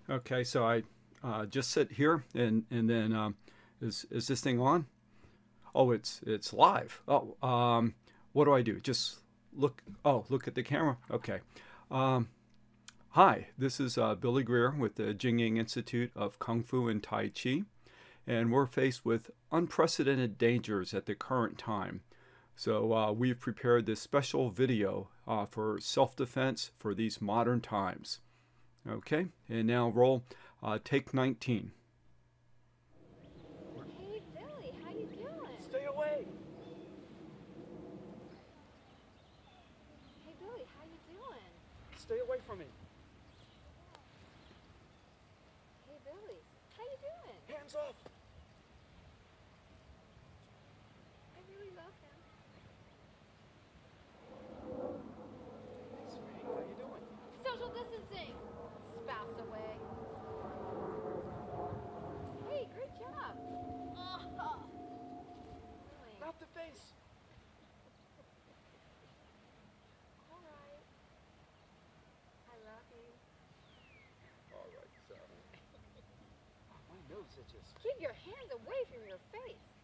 Okay, so I just sit here and then is this thing on? Oh, it's live. Oh, what do I do? Just look. Oh, look at the camera. Okay. Um, Hi, this is Billy Greer with the Jingyin Institute of Kung Fu and Tai Chi, and we're faced with unprecedented dangers at the current time. So we've prepared this special video for self-defense for these modern times. Okay, and now roll take 19. Hey Billy, how you doing? Stay away! Hey Billy, how you doing? Stay away from me! Hey Billy, how you doing? Hands off! I really love him. Sweetie, how you doing? Social distancing. Spouse away. Hey, great job. Oh. Really? Not the face! All right. I love you. Alright, so... my nose itches. Keep your hands away from your face.